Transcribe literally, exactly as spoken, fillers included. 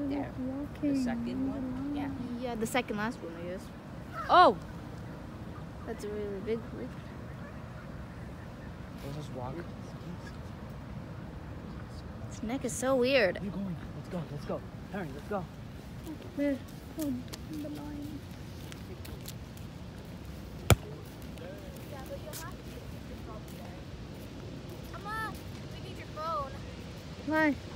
right there. The second one? Yeah. Yeah, the second last one, I guess. Oh! That's a really big one. Let's just walk. Its neck is so weird. Where are you going? Let's go, let's go. Hurry, let's go. There. Oh, the line. Yeah, but you'll have to get the phone there. Come on! We need your phone. Why?